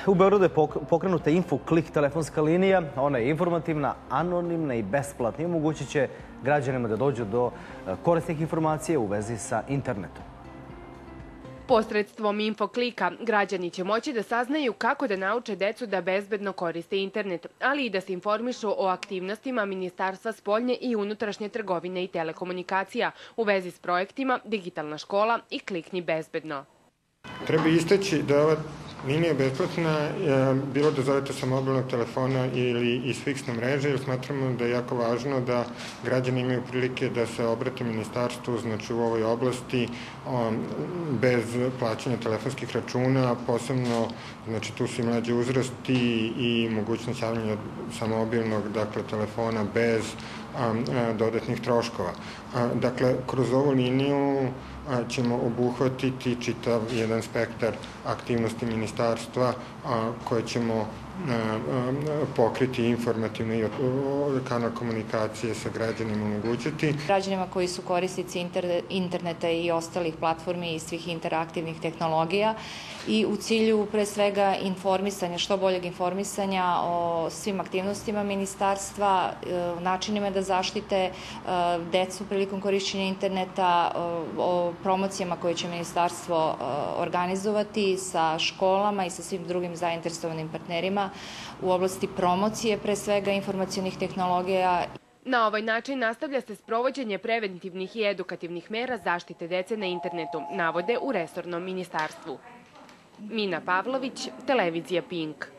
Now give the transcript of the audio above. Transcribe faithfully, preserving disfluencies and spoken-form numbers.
U Beogradu je pokrenuta InfoKlik telefonska linija. Ona je informativna, anonimna i besplatna i omogućit će građanima da dođu do korisnih informacija u vezi sa internetom. Posredstvom InfoKlika građani će moći da saznaju kako da nauče decu da bezbedno koriste internet, ali i da se informišu o aktivnostima Ministarstva spoljne i unutrašnje trgovine i telekomunikacija u vezi s projektima Digitalna škola i Klikni bezbedno. Treba istaći da ova linija je besplatna, bilo da zovete sa mobilnog telefona ili iz fiksne mreže, jer smatramo da je jako važno da građani imaju prilike da se obrate ministarstvu, znači u ovoj oblasti, bez plaćanja telefonskih računa, posebno, znači tu su i mlađi uzrasti i mogućnost javljanja sa mobilnog, dakle, telefona bez dodatnih troškova. Dakle, kroz ovu liniju ćemo obuhvatiti čitav jedan spektar aktivnosti ministarstva koje ćemo pokriti informativno i kanal komunikacije sa građanima omogućiti. Građanima koji su korisnici interneta i ostalih platformi i svih interaktivnih tehnologija i u cilju pre svega informisanja, što boljeg informisanja o svim aktivnostima ministarstva, načinima da zaštite decu prilikom korišćenja interneta, o promocijama koje će ministarstvo organizovati sa školama i sa svim drugim zainteresovanim partnerima u oblasti promocije, pre svega informacionih tehnologija. Na ovaj način nastavlja se sprovođenje preventivnih i edukativnih mera zaštite dece na internetu, navode u resornom ministarstvu. Mina Pavlović, televizija Pink.